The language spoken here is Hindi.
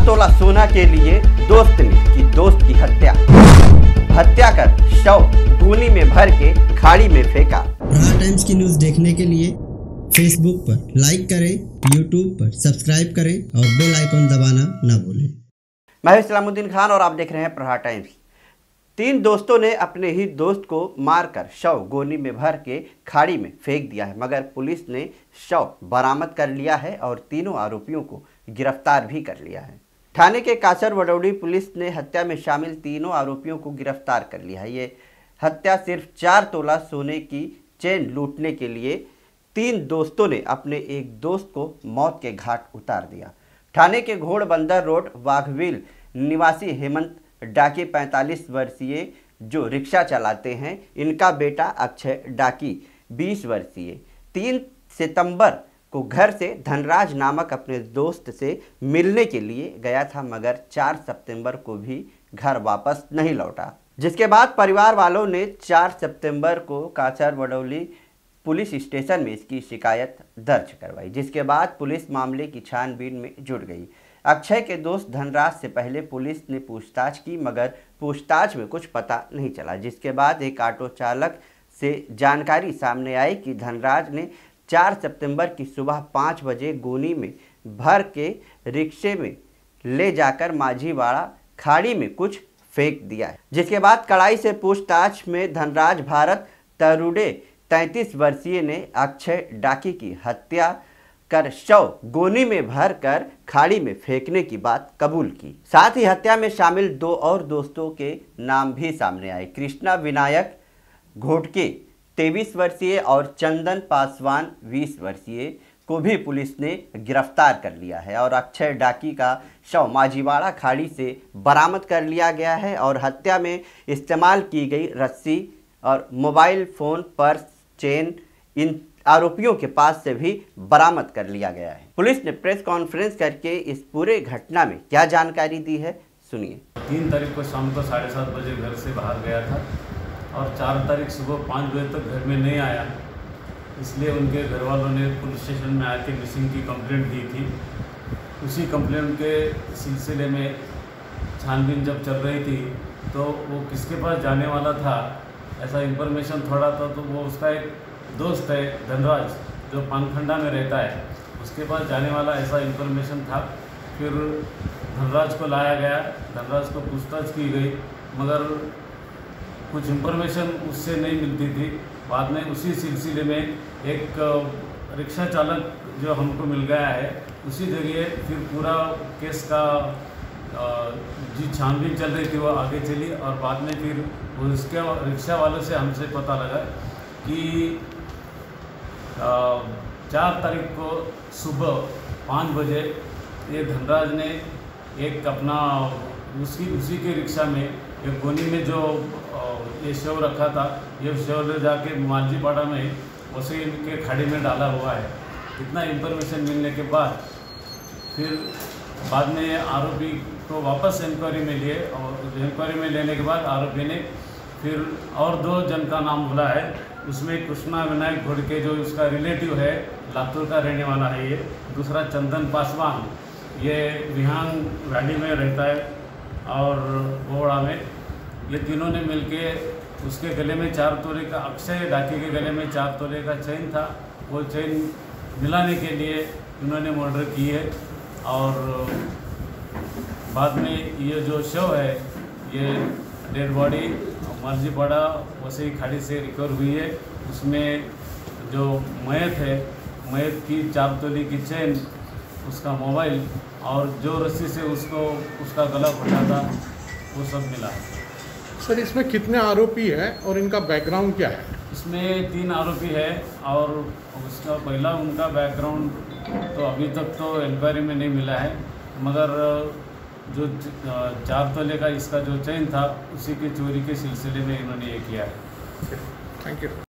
तोला सोना के लिए दोस्त ने की दोस्त की हत्या कर शव गोनी में भर के खाड़ी में फेंका। प्रहार टाइम्स की न्यूज़ देखने के लिए फेसबुक पर लाइक करें, यूट्यूब पर सब्सक्राइब करें और बेल आइकन दबाना ना भूलें। मैं हूं सलामुद्दीन खान और आप देख रहे हैं प्रहार टाइम्स। 3 दोस्तों ने अपने ही दोस्त को मारकर शव गोनी में भर के खाड़ी में फेंक दिया है, मगर पुलिस ने शव बरामद कर लिया है और तीनों आरोपियों को गिरफ्तार भी कर लिया है। थाने के काचर वडौली पुलिस ने हत्या में शामिल तीनों आरोपियों को गिरफ्तार कर लिया है। ये हत्या सिर्फ 4 तोला सोने की चेन लूटने के लिए 3 दोस्तों ने अपने एक दोस्त को मौत के घाट उतार दिया। थाने के घोड़बंदर रोड वाघविल निवासी हेमंत डाकी 45 वर्षीय जो रिक्शा चलाते हैं, इनका बेटा अक्षय डाकी 20 वर्षीय 3 सितंबर को घर से धनराज नामक अपने दोस्त से मिलने के लिए गया था, मगर 4 सितंबर को भी घर वापस नहीं लौटा। जिसके बाद परिवार वालों ने 4 सितंबर को काचर वडौली पुलिस स्टेशन में इसकी शिकायत दर्ज करवाई, जिसके बाद पुलिस मामले की छानबीन में जुट गई। अक्षय के दोस्त धनराज से पहले पुलिस ने पूछताछ की, मगर पूछताछ में कुछ पता नहीं चला। जिसके बाद एक ऑटो चालक से जानकारी सामने आई कि धनराज ने 4 सितंबर की सुबह 5 बजे गोनी में भर के रिक्शे में ले जाकर माझीवाड़ा खाड़ी में कुछ फेंक दिया है। जिसके बाद कड़ाई से पूछताछ में धनराज भारत तरुड़े 33 वर्षीय ने अक्षय डाकी की हत्या कर शव गोनी में भर कर खाड़ी में फेंकने की बात कबूल की। साथ ही हत्या में शामिल 2 और दोस्तों के नाम भी सामने आए। कृष्णा विनायक घोटके 23 वर्षीय और चंदन पासवान 20 वर्षीय को भी पुलिस ने गिरफ्तार कर लिया है और अक्षय डाकी का शव माझीवाड़ा खाड़ी से बरामद कर लिया गया है और हत्या में इस्तेमाल की गई रस्सी और मोबाइल फ़ोन, पर्स, चेन इन आरोपियों के पास से भी बरामद कर लिया गया है। पुलिस ने प्रेस कॉन्फ्रेंस करके इस पूरे घटना में क्या जानकारी दी है, सुनिए। 3 तारीख को शाम को 7:30 बजे घर से बाहर गया था और 4 तारीख सुबह 5 बजे तक घर में नहीं आया, इसलिए उनके घर वालों ने पुलिस स्टेशन में आके मिसिंग की कंप्लेंट दी थी। उसी कंप्लेंट के सिलसिले में छानबीन जब चल रही थी तो वो किसके पास जाने वाला था ऐसा इंफॉर्मेशन थोड़ा था, तो वो उसका एक दोस्त है धनराज जो पानखंडा में रहता है, उसके पास जाने वाला ऐसा इंफॉर्मेशन था। फिर धनराज को लाया गया, धनराज को पूछताछ की गई, मगर कुछ इंफॉर्मेशन उससे नहीं मिलती थी। बाद में उसी सिलसिले में एक रिक्शा चालक जो हमको मिल गया है, उसी जगह फिर पूरा केस का जी छानबीन चल रही थी वो आगे चली और बाद में फिर उसके रिक्शा वालों से हमसे पता लगा कि 4 तारीख को सुबह 5 बजे ये धनराज ने एक अपना उसी के रिक्शा में एक गोनी में जो ये शव रखा था, ये शव ले जाके माझीवाड़ा में उसी के खाड़ी में डाला हुआ है। इतना इंफॉर्मेशन मिलने के बाद फिर बाद में आरोपी को वापस इंक्वायरी में लिए और इंक्वायरी में लेने के बाद आरोपी ने फिर और 2 जन का नाम बोला है। उसमें कृष्णा विनायक घोड़के जो उसका रिलेटिव है, लातूर का रहने वाला है ये, दूसरा चंदन पासवान ये विहांग वैली में रहता है और बोड़ा में, ये तीनों ने मिलके उसके गले में 4 तोले का, अक्षय डाकी के गले में 4 तोले का चेन था, वो चेन मिलाने के लिए इन्होंने मर्डर की है। और बाद में ये जो शव है ये डेड बॉडी माझीवाड़ा वसई खाड़ी से रिकवर हुई है। उसमें जो मयत है, मयत की 4 तोले की चेन, उसका मोबाइल और जो रस्सी से उसका गला फटा था वो सब मिला है। सर, इसमें कितने आरोपी हैं और इनका बैकग्राउंड क्या है? इसमें 3 आरोपी है और उसका पहला उनका बैकग्राउंड तो अभी तक तो इंक्वायरी में नहीं मिला है, मगर जो 4 तोले का इसका जो चेन था उसी की चोरी के सिलसिले में इन्होंने ये किया है। Thank you.